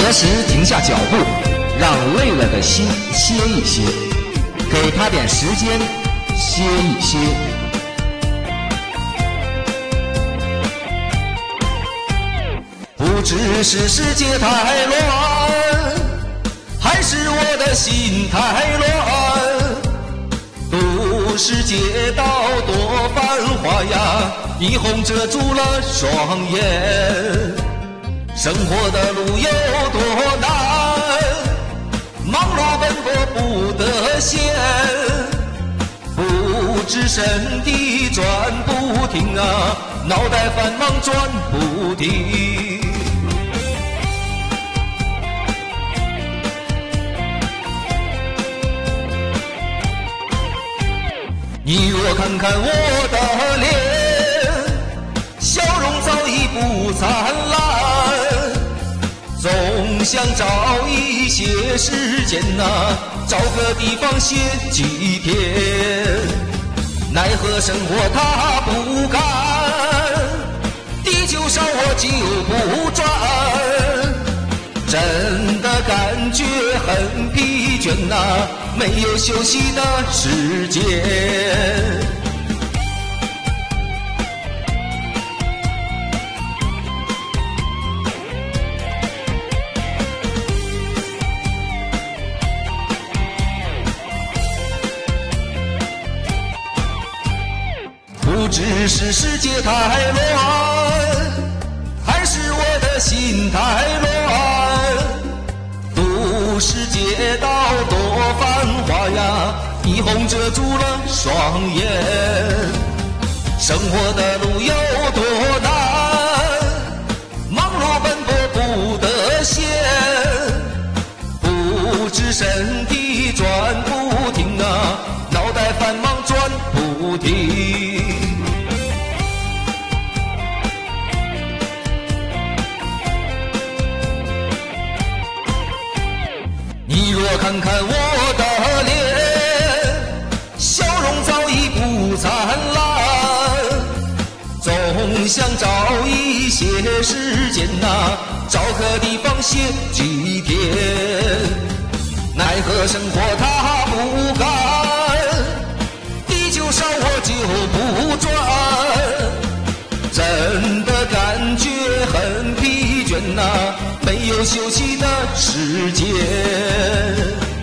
何时停下脚步，让累了的心歇一歇，给他点时间歇一歇。不知是世界太乱，还是我的心太乱。都市街道多繁华呀，霓虹遮住了双眼。生活的路有多难，忙碌奔波不得闲，不知身体转不停啊，脑袋繁忙转不停。你若看看我的脸，笑容早已不灿烂，总想找一些时间啊，找个地方歇几天。奈何生活它不干，地球上我就不转，真的感觉很疲倦啊，没有休息的时间。不知是世界太乱，还是我的心太乱。都市街道多繁华呀，霓虹遮住了双眼。生活的路有多难，忙碌奔波不得闲，不知身体转不停啊，脑袋繁忙转不停。你若看看我的脸，笑容早已不灿烂，总想找一些时间啊，找个地方歇几天。奈何生活它不干，地球上我就不转，真的感觉很疲倦啊，没有休息的时间。